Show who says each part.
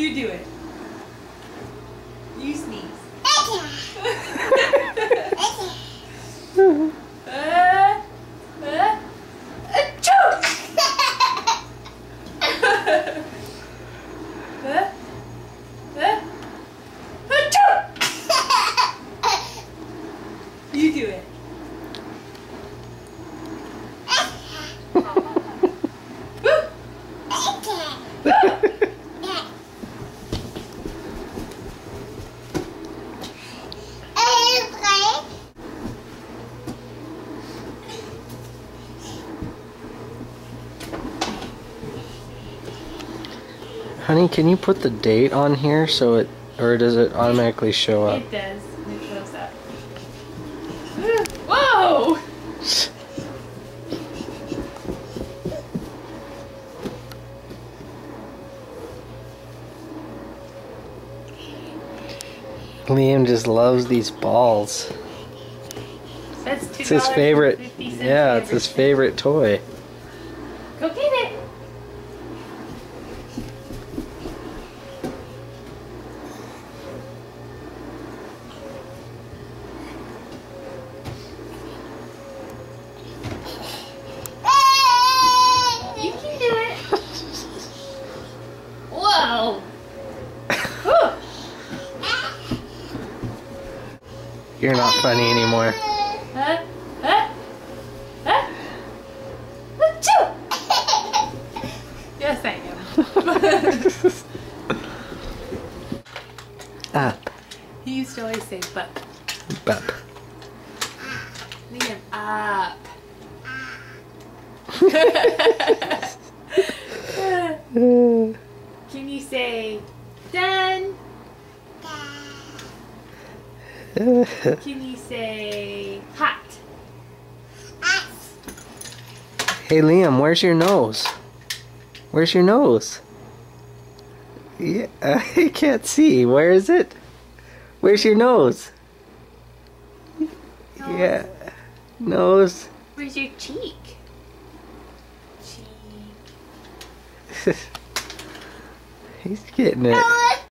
Speaker 1: You do it. You sneeze. You do it.
Speaker 2: Honey, can you put the date on here so it, or does it automatically show up?
Speaker 1: It does. It shows up. Whoa!
Speaker 2: Liam just loves these balls.
Speaker 1: That's $2.
Speaker 2: It's his favorite. Yeah, it's his favorite toy.
Speaker 1: Go get it. You can do it. Whoa.
Speaker 2: You're not funny anymore.
Speaker 1: Huh? Huh? Huh? Achoo! Yes, I am.
Speaker 2: Up.
Speaker 1: He used to always say, but.
Speaker 2: Bup.
Speaker 1: Liam, up. Can you say, done? Can you say, hot?
Speaker 2: Hey Liam, where's your nose? Where's your nose? Yeah, I can't see. Where is it? Where's your nose? Yeah, nose.
Speaker 1: Where's your cheek?
Speaker 2: He's getting it.